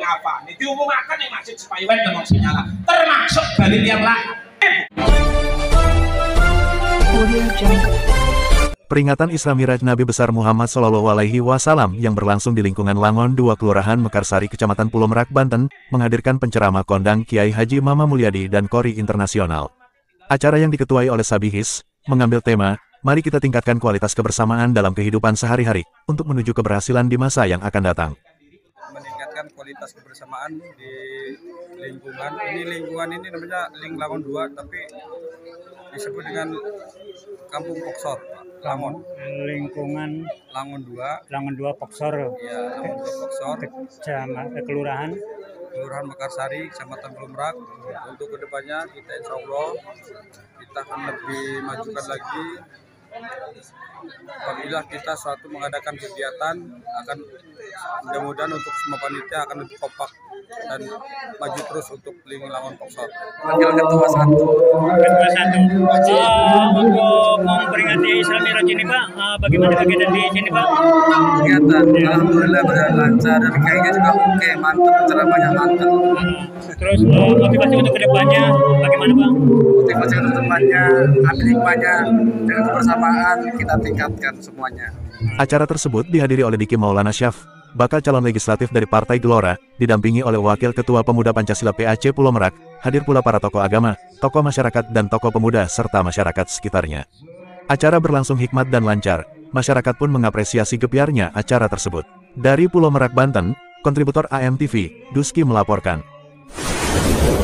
apa? Ini diumumkan yang masjid Sepayuan dengan sinyala termasuk dalil yang lain. Peringatan Isra Miraj Nabi besar Muhammad SAW yang berlangsung di lingkungan Langon 2 Kelurahan Mekarsari Kecamatan Pulau Merak, Banten, menghadirkan penceramah kondang Kiai Haji Mama Mulyadi dan Kori Internasional. Acara yang diketuai oleh Sabihis, mengambil tema, mari kita tingkatkan kualitas kebersamaan dalam kehidupan sehari-hari, untuk menuju keberhasilan di masa yang akan datang. Meningkatkan kualitas kebersamaan di lingkungan. Lingkungan ini namanya Ling Langon 2, tapi disebut dengan Kampung Poksor, Langon. Lingkungan Langon 2. Langon 2 Poksor. Ya, Langon 2 Poksor. Kelurahan Mekarsari, Kecamatan Pulau Merak. Untuk kedepannya kita insya Allah kita akan lebih majukan lagi. Apabila kita suatu mengadakan kegiatan, akan mudah-mudahan untuk semua panitia akan lebih kompak dan maju terus untuk Ling Langon Poksor. Wakil Ketua 1. Untuk memperingati Isra Miraj ini Pak, bagaimana kegiatan di sini Pak? Kegiatan alhamdulillah berjalan lancar dan kayaknya juga oke, mantap, penceramahnya mantap. Terus motivasi untuk kedepannya bagaimana Pak? Motivasi untuk kedepannya, ambil hikmahnya dengan kebersamaan kita tingkatkan semuanya. Acara tersebut dihadiri oleh Diki Maulana Syaf, bakal calon legislatif dari Partai Gelora, didampingi oleh Wakil Ketua Pemuda Pancasila PAC Pulau Merak, hadir pula para tokoh agama, tokoh masyarakat dan tokoh pemuda serta masyarakat sekitarnya. Acara berlangsung hikmat dan lancar, masyarakat pun mengapresiasi gebiarnya acara tersebut. Dari Pulau Merak, Banten, kontributor AMTV, Duski melaporkan.